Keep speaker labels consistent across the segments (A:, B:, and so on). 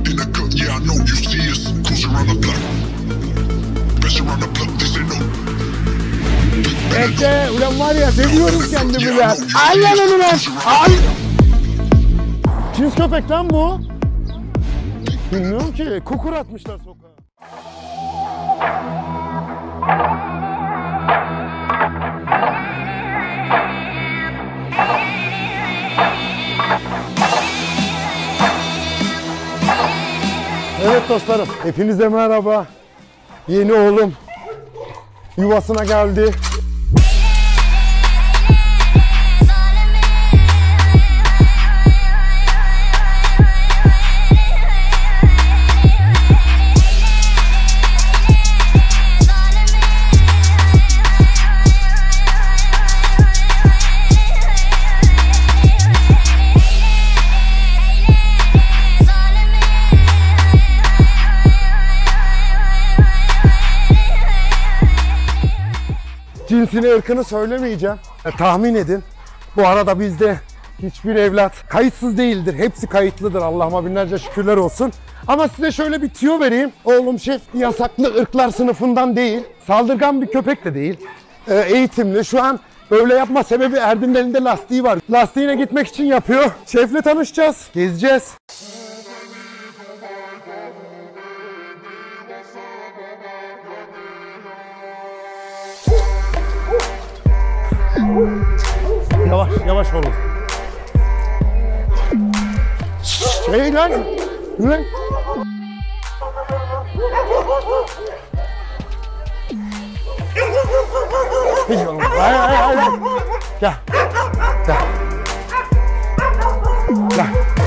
A: Bekle ulan var ya seviyorum kendimi lan. Al lan onu lan. Al. Cins köpek lan bu. Bilmiyorum ki kukur atmışlar sokağa. Evet dostlarım, hepinize merhaba. Yeni oğlum yuvasına geldi. Cinsini, ırkını söylemeyeceğim. Tahmin edin. Bu arada bizde hiçbir evlat kayıtsız değildir. Hepsi kayıtlıdır. Allah'ıma binlerce şükürler olsun. Ama size şöyle bir tüyo vereyim. Oğlum şef yasaklı ırklar sınıfından değil. Saldırgan bir köpek de değil. Eğitimli. Şu an böyle yapma sebebi Erdin'in elinde lastiği var. Lastiğine gitmek için yapıyor. Şefle tanışacağız. Gezeceğiz. Yavaş, yavaş olun. Hey lan! Lan! Hiç olmaz. Hayır. Gel. Gel. Gel.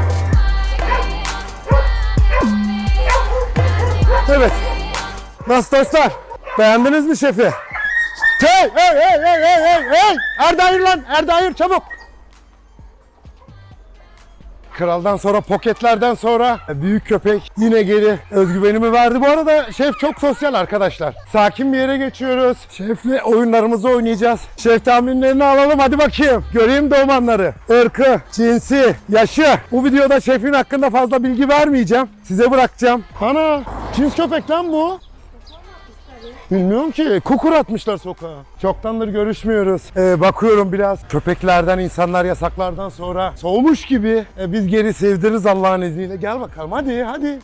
A: Evet. Nasıl dostlar? Beğendiniz mi şefi? Hey! Erdi hayır lan! Erdi hayır çabuk! Kraldan sonra, poketlerden sonra büyük köpek yine geri özgüvenimi verdi. Bu arada şef çok sosyal arkadaşlar. Sakin bir yere geçiyoruz. Şefle oyunlarımızı oynayacağız. Şef tahminlerini alalım hadi bakayım. Göreyim doğmanları. Irkı, cinsi, yaşı. Bu videoda şefin hakkında fazla bilgi vermeyeceğim. Size bırakacağım. Ana! Cins köpek lan bu. Bilmiyorum ki. Kukur atmışlar sokağa. Çoktandır görüşmüyoruz. Bakıyorum biraz köpeklerden, insanlar yasaklardan sonra soğumuş gibi. Biz geri sevdiririz Allah'ın izniyle. Gel bakalım hadi.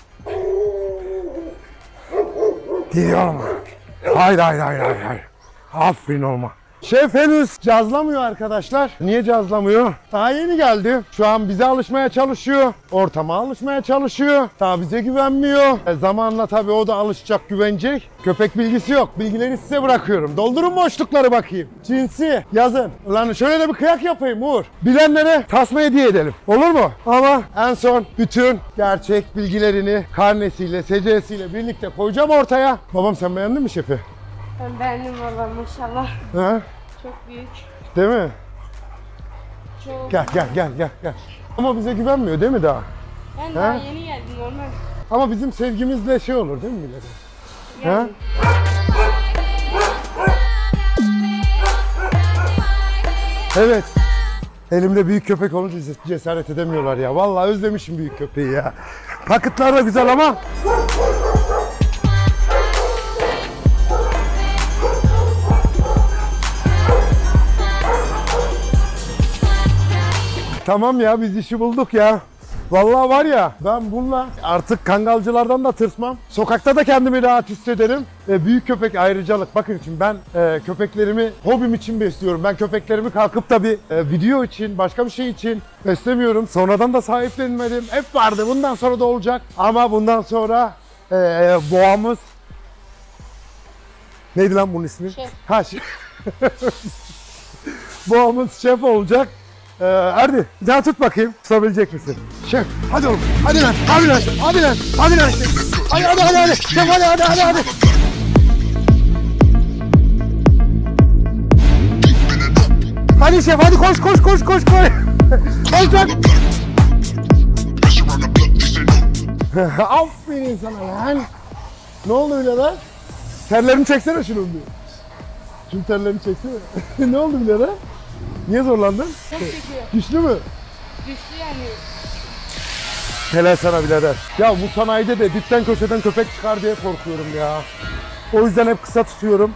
A: Gidiyorum. Hayır. Aferin olma. Şef henüz cazlamıyor arkadaşlar. Niye cazlamıyor? Daha yeni geldi. Şu an bize alışmaya çalışıyor. Ortama alışmaya çalışıyor. Daha bize güvenmiyor. Zamanla tabii o da alışacak, güvenecek. Köpek bilgisi yok. Bilgileri size bırakıyorum. Doldurun boşlukları bakayım. Cinsi yazın. Ulan şöyle de bir kıyak yapayım Uğur. Bilenlere tasma hediye edelim. Olur mu? Ama en son bütün gerçek bilgilerini karnesiyle, secdesiyle birlikte koyacağım ortaya. Babam sen beğendin mi şefi?
B: Ben beğendim valla maşallah.
A: Ha?
B: Çok büyük.
A: Değil mi?
B: Çok.
A: Gel. Ama bize güvenmiyor değil mi daha?
B: Ben daha yeni geldim normal.
A: Ama bizim sevgimizle şey olur değil mi millet?
B: Yani.
A: Evet. Elimde büyük köpek olunca cesaret edemiyorlar ya. Vallahi özlemişim büyük köpeği ya. Paketler de güzel ama. Tamam ya biz işi bulduk ya. Vallahi var ya ben bununla artık kangalcılardan da tırsmam. Sokakta da kendimi rahat hissederim. Büyük köpek ayrıcalık. Bakın şimdi ben köpeklerimi hobim için besliyorum. Ben köpeklerimi kalkıp da bir video için, başka bir şey için beslemiyorum. Sonradan da sahiplenmedim. Hep vardı. Bundan sonra da olacak. Ama bundan sonra boğamız... Neydi lan bunun ismi?
B: Şef.
A: Ha şef. Boğamız şef olacak. Erdi bir daha tut bakayım. Tutabilecek misin? Şef hadi oğlum. Hadi lan. Hadi lan. Şef. Hadi hadi. Hadi şef hadi koş. Koş lan. Aferin sana lan. Ne oldu öyle lan? Terlerimi çeksene şunu bir. Şunun terlerini çeksene. Ne oldu birader? Niye zorlandın?
B: Çok çekiyor.
A: Güçlü mü?
B: Güçlü yani.
A: Helal sana birader. Ya bu sanayide de dipten köşeden köpek çıkar diye korkuyorum ya. O yüzden hep kısa tutuyorum.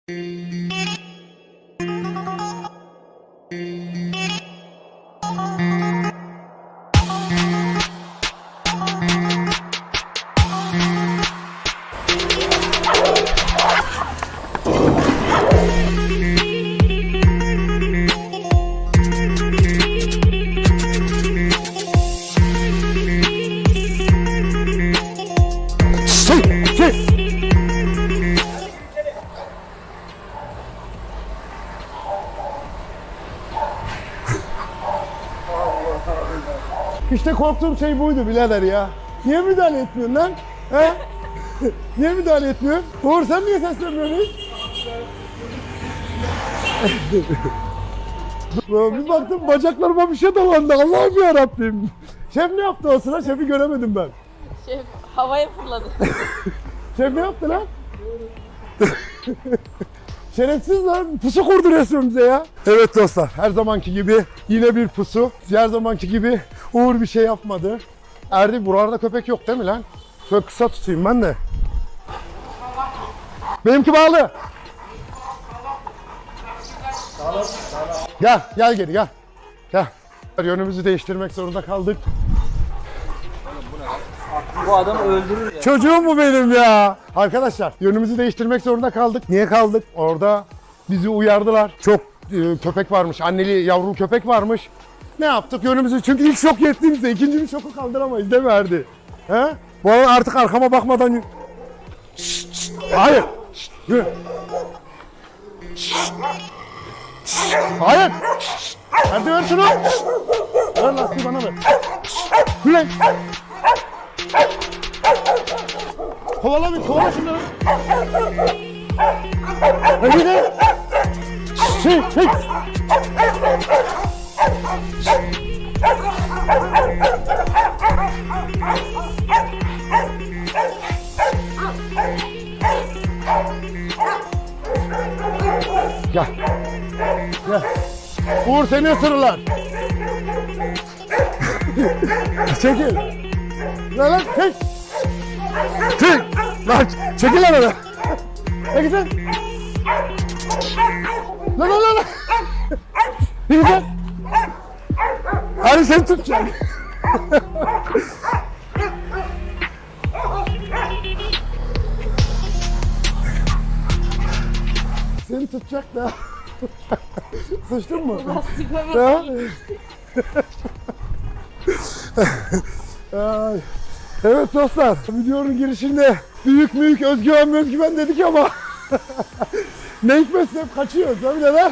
A: İşte korktuğum şey buydu birader ya. Niye müdahale etmiyorsun lan? He? Niye müdahale etmiyorsun? Uğur sen niye seslenmiyorsun hiç? Bir baktım bacaklarıma bir şey dolandı. Allah'ım yarabbim. Şef ne yaptı o sıra? Şefi göremedim ben.
B: Şef havaya fırladı.
A: Şef ne yaptı lan? Şerefsiz lan. Pusu kurdu resmen bize ya. Evet dostlar, her zamanki gibi yine bir pusu. Her zamanki gibi Uğur bir şey yapmadı. Erdi, buralarda köpek yok değil mi lan? Şöyle kısa tutayım ben de. Benimki bağlı. Gel, gel geri gel. Gel. Yönümüzü değiştirmek zorunda kaldık.
C: Bu adamı öldürür ya.
A: Çocuğum mu benim ya? Arkadaşlar yönümüzü değiştirmek zorunda kaldık. Niye kaldık? Orada bizi uyardılar. Çok köpek varmış. Anneli yavrulu köpek varmış. Ne yaptık? Yönümüzü, çünkü ilk şok yettiğimizde ikinci bir şoku kaldıramayız değil mi Erdi? He? Bu arada artık arkama bakmadan... Şşt, şşt. Hayır. Şşt, yürü. Şşt. Şşt. Hayır. Şşt. Erdi ver şunu. Şşt. Ver lastiği bana ver. Yürü. Kovala bir, kovala şunları. Hadi de. Çek, çek. Gel. Gel. Uğur seni ısırırlar. Çekil. Lan çek. Çek. Lan çekil lan öyle. Çekil sen. Lan. Çekil. Hadi sen tutacaksın. Seni tutacak da. Sıçtın mı? Ha? Ay. Evet dostlar, videonun girişinde büyük özgüven dedik ama ne hikmetse hep kaçıyoruz değil mi neler?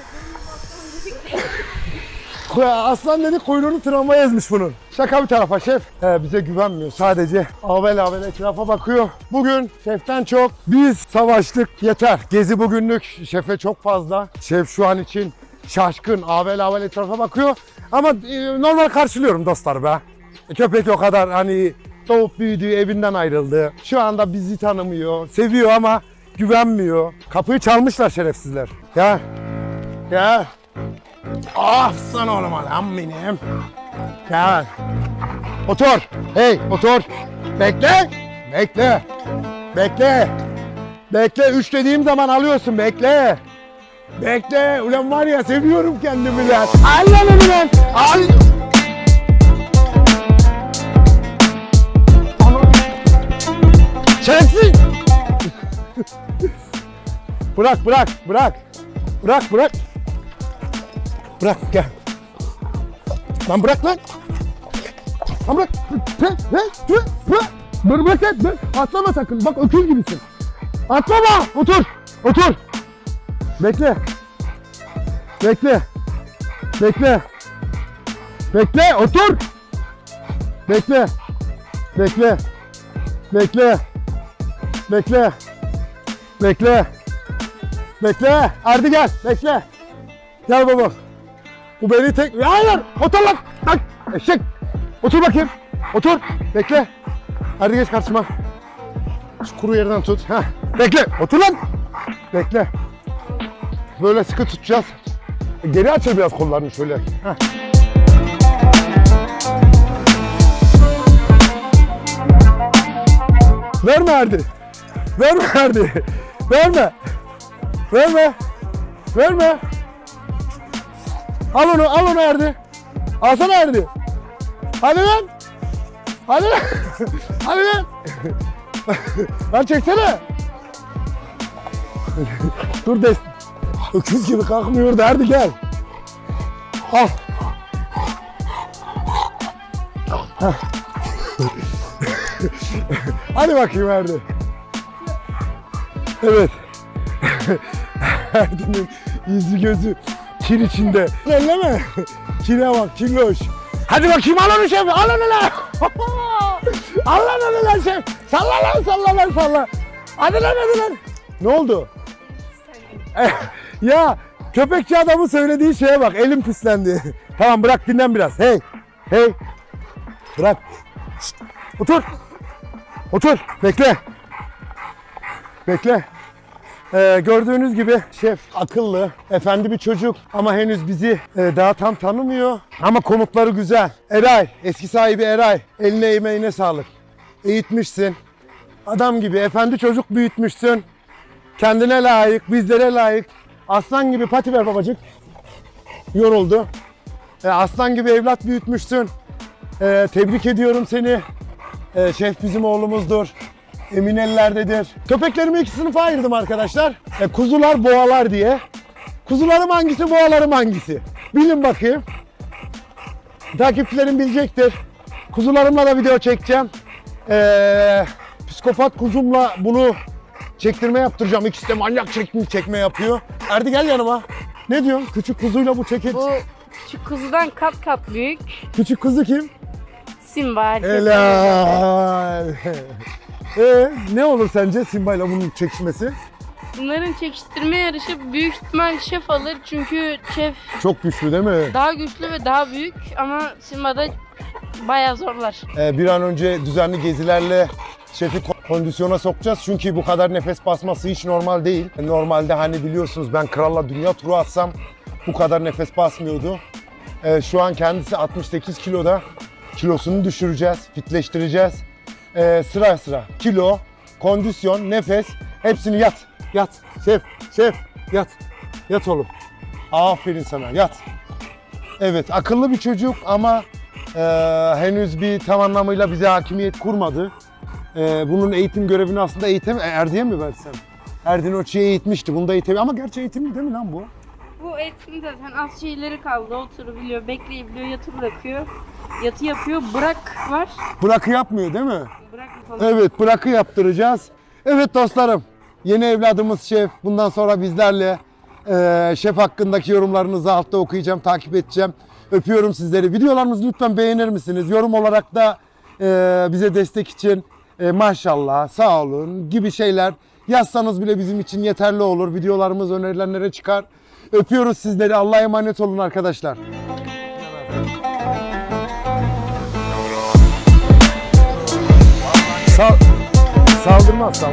A: Aslan dedik, kuyruğunu tramvaya ezmiş bunun. Şaka bir tarafa, şef bize güvenmiyor. Sadece avel etrafa bakıyor. Bugün şeften çok biz savaştık, yeter. Gezi bugünlük, şefe çok fazla. Şef şu an için şaşkın, avel etrafa bakıyor. Ama normal karşılıyorum dostlar be. Köpek o kadar hani doğup büyüdüğü, evinden ayrıldı. Şu anda bizi tanımıyor, seviyor ama güvenmiyor. Kapıyı çalmışlar şerefsizler. Gel. Gel. Ah sana oğlum lan benim. Gel. Otur. Hey otur. Bekle. Bekle. Bekle. Bekle. 3 dediğim zaman alıyorsun. Bekle. Bekle. Ulan var ya, seviyorum kendimi lan. Al lan onu lan. Al. Şerefsiz. Bırak. Bırak gel. Lan bırak lan. Lan bırak. Bırak lan. Atlama sakın. Bak öküz gibisin. Atlama. Otur. Bekle. Otur. Bekle. Erdi gel. Bekle. Gel baba. Bu beni tek... Hayır! Otur lan! Lan! Eşek! Otur bakayım. Otur. Bekle. Hadi geç karşıma. Şu kuru yerden tut. Heh. Bekle. Otur lan! Bekle. Böyle sıkı tutacağız. Geri açır biraz kollarını şöyle. Heh. Verme Erdi. Verme Erdi. Verme. Verme. Verme. Al onu Erdi. Alsana Erdi. Hadi lan. Hadi lan. Hadi lan. Lan çeksene. Dur öküz gibi kalkmıyor da Erdi gel. Al. Hadi bakayım Erdi. Evet. Erdi'nin yüzü gözü kir içinde. Elleme. Kire bak, kirloş. Hadi bakayım al onu şef, al onu lan. Al lan onu lan şef. Salla lan salla. Hadi lan. Ne oldu? Ya köpekçi adamın söylediği şeye bak, elim pislendi. Tamam bırak dinlen biraz. Hey. Bırak. Şişt. Otur. Bekle. Gördüğünüz gibi şef akıllı, efendi bir çocuk ama henüz bizi daha tam tanımıyor. Ama komutları güzel. Eray, eski sahibi Eray. Eline emeğine sağlık. Eğitmişsin. Adam gibi efendi çocuk büyütmüşsün. Kendine layık, bizlere layık. Aslan gibi pati ver babacık. Yoruldu. Aslan gibi evlat büyütmüşsün. Tebrik ediyorum seni. Şef bizim oğlumuzdur. Emin ellerdedir. Köpeklerimi iki sınıfa ayırdım arkadaşlar. Kuzular, boğalar diye. Kuzularım hangisi, boğalarım hangisi? Bilin bakayım. Takipçilerim bilecektir. Kuzularımla da video çekeceğim. Psikopat kuzumla bunu çektirme yaptıracağım. İkisi de manyak çekme yapıyor. Erdi gel yanıma. Ne diyorsun? Küçük kuzuyla bu çeket.
B: Bu küçük kuzudan kat kat büyük.
A: Küçük kuzu kim?
B: Simba.
A: Helal. Ne olur sence Simba'yla bunun çekişmesi?
B: Bunların çekiştirme yarışı büyük ihtimal şef alır çünkü şef
A: Çok güçlü değil mi?
B: daha güçlü ve daha büyük ama Simba da bayağı zorlar.
A: Bir an önce düzenli gezilerle şefi kondisyona sokacağız. Çünkü bu kadar nefes basması hiç normal değil. Normalde hani biliyorsunuz ben kralla dünya turu atsam bu kadar nefes basmıyordu. Şu an kendisi 68 kiloda. Kilosunu düşüreceğiz, fitleştireceğiz. Sıra sıra kilo, kondisyon, nefes hepsini yat. Şef yat oğlum. Aferin sana yat. Evet akıllı bir çocuk ama henüz bir tam anlamıyla bize hakimiyet kurmadı. Bunun eğitim görevini aslında Erdi'ye mi versem? Erdin Oçi'ye eğitmişti. Bunu da ama gerçi eğitimli değil mi lan bu?
B: Bu eğitim zaten az şeyleri kaldı. Oturabiliyor, bekleyebiliyor, yatı bırakıyor. Yatı yapıyor, bırak var.
A: Bırakı yapmıyor değil mi?
B: Bırak falan.
A: Evet bırakı yaptıracağız. Evet dostlarım yeni evladımız şef. Bundan sonra bizlerle şef hakkındaki yorumlarınızı altta okuyacağım, takip edeceğim. Öpüyorum sizleri. Videolarımızı lütfen beğenir misiniz? Yorum olarak da bize destek için maşallah, sağ olun gibi şeyler yazsanız bile bizim için yeterli olur. Videolarımız önerilenlere çıkar. Öpüyoruz sizleri. Allah'a emanet olun arkadaşlar. Saldırmaz.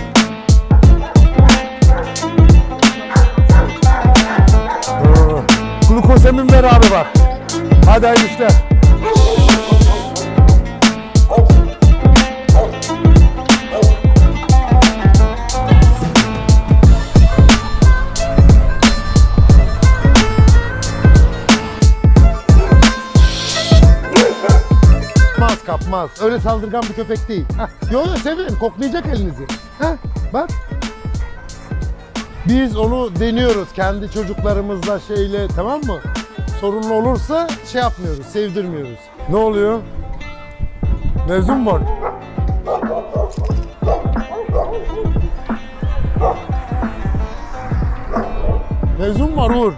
A: Glukosemin ver abi bak. Hadi hayırlı işler. Kapmaz. Öyle saldırgan bir köpek değil. Yo severim. Koklayacak elinizi. Bak. Biz onu deniyoruz kendi çocuklarımızla şeyle, tamam mı? Sorunlu olursa şey yapmıyoruz, sevdirmiyoruz. Ne oluyor? Mevzu mu var? Mevzu mu var Uğur?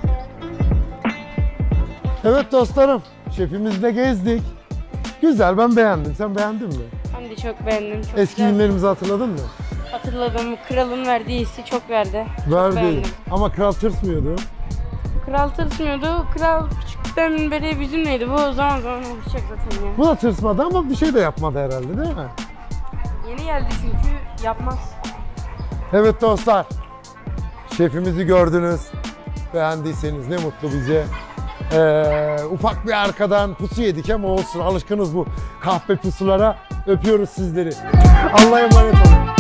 A: Evet dostlarım, şefimizle gezdik. Güzel, ben beğendim. Sen beğendin mi?
B: Ben de çok beğendim. Çok
A: Eski
B: güzel.
A: günlerimizi hatırladın mı?
B: Hatırladım. Kralın verdiği hissi çok verdi.
A: Verdi.
B: beğendim.
A: Ama kral tırsmıyordu.
B: Kral tırsmıyordu. Kral küçükten beri bizimleydi. Bu zaman olacak zaten ya.
A: Bu da tırsmadı ama bir şey de yapmadı herhalde değil mi?
B: Yeni geldi çünkü yapmaz.
A: Evet dostlar, şefimizi gördünüz. Beğendiyseniz ne mutlu bize. Ufak bir arkadan pusu yedik ama olsun, alışkınız bu kahpe pusulara. Öpüyoruz sizleri. Allah'a emanet olun.